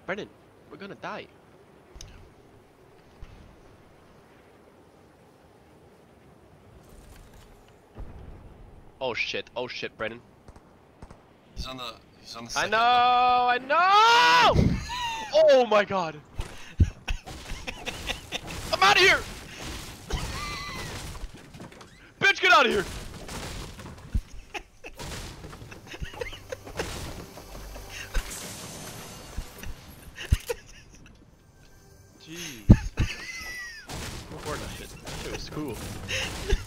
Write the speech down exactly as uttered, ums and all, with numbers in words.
Brennan, we're gonna die. Oh shit, oh shit, Brennan. He's on the, he's on the I second know, I know! Oh my god. I'm out of here! Bitch, get out of here! Jeez. Record that shit. That shit was cool.